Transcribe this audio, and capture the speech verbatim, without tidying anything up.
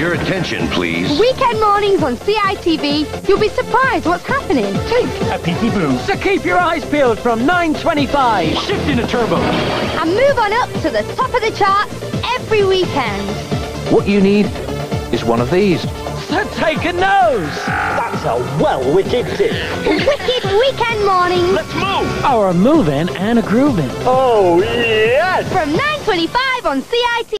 Your attention, please. Weekend mornings on C I T V. You'll be surprised what's happening. Take a peeky boo. So keep your eyes peeled from nine twenty-five. Shift into turbo. And move on up to the top of the charts every weekend. What you need is one of these. So take a nose. That's a well-wicked tip. Wicked weekend mornings. Let's move. Or a moving and a grooving. Oh, yes! From nine twenty-five on C I T V.